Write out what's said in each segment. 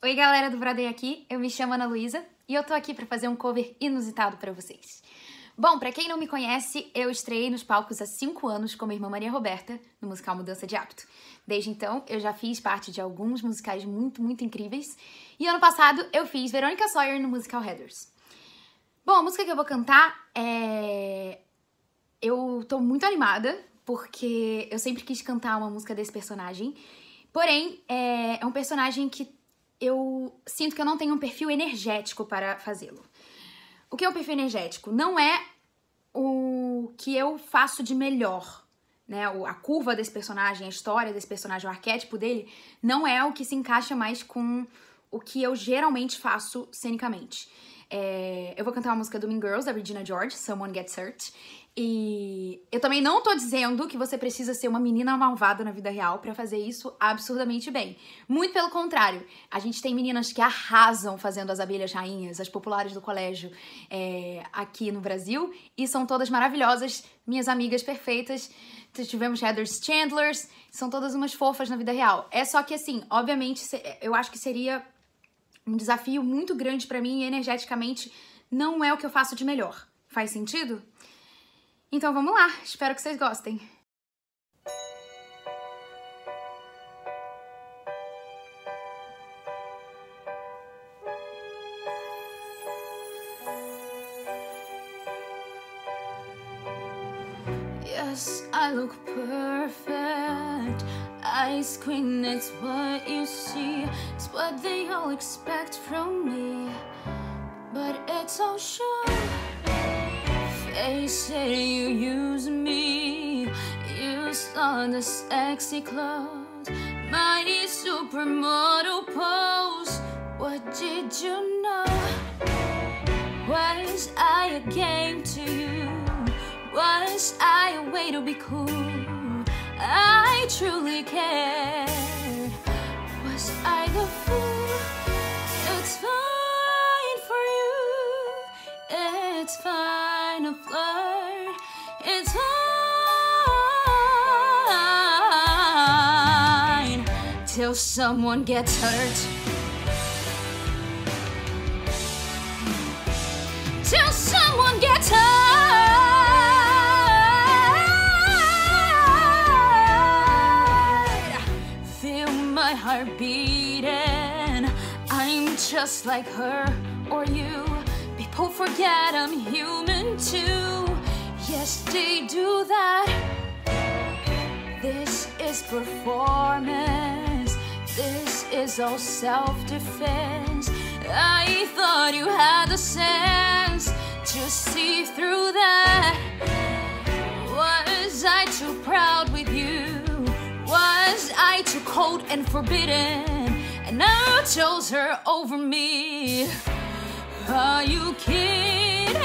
Oi galera do Broadway aqui, eu me chamo Ana Luísa e eu tô aqui pra fazer um cover inusitado pra vocês. Bom, pra quem não me conhece, eu estreiei nos palcos há 5 anos com minha irmã Maria Roberta no musical Mudança de Hábito. Desde então, eu já fiz parte de alguns musicais muito incríveis e ano passado eu fiz Verônica Sawyer no musical Heathers. Bom, a música que eu vou cantar é... Eu tô muito animada porque eu sempre quis cantar uma música desse personagem, porém, é um personagem que eu sinto que eu não tenho um perfil energético para fazê-lo. O que é um perfil energético? Não é o que eu faço de melhor, né? A curva desse personagem, a história desse personagem, o arquétipo dele, não é o que se encaixa mais com o que eu geralmente faço cenicamente. Eu vou cantar uma música do Mean Girls, da Regina George, Someone Gets Hurt. E eu também não tô dizendo que você precisa ser uma menina malvada na vida real pra fazer isso absurdamente bem. Muito pelo contrário, a gente tem meninas que arrasam fazendo as abelhas rainhas, as populares do colégio aqui no Brasil, e são todas maravilhosas, minhas amigas perfeitas. Tivemos Heathers Chandlers, são todas umas fofas na vida real. É só que assim, obviamente, eu acho que seria um desafio muito grande pra mim e energeticamente não é o que eu faço de melhor. Faz sentido? Então vamos lá, espero que vocês gostem. Yes, I look perfect. Ice queen, it's what you see. It's what they all expect from me. But it's all short. They say you use me. You saw the sexy clothes, my supermodel pose. What did you know? Was I a game to you? Was I a way to be cool? I truly cared. Was I the fool? It's fine for you. It's fine to flirt. It's fine till someone gets hurt. Till someone gets hurt. Heart beating. I'm just like her or you. People forget I'm human too. Yes, they do that. This is performance. This is all self-defense. I thought you had the sense to see through that. Was I too proud with you? Was I too cold and forbidden, and now chose her over me? Are you kidding?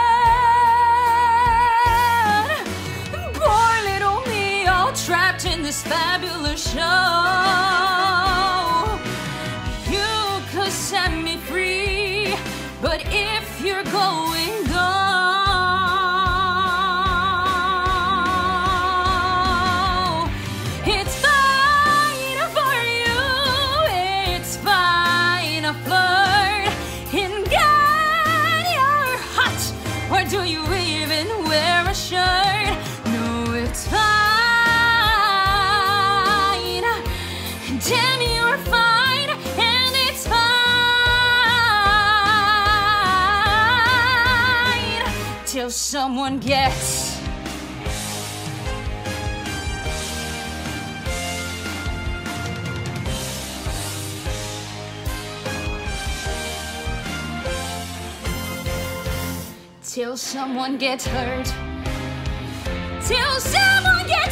Poor little me, all trapped in this fabulous show. You could set me free, but if you're going gone, do you even wear a shirt? No, it's fine. Damn, you're fine, and it's fine till someone gets. Till someone gets hurt. Till someone gets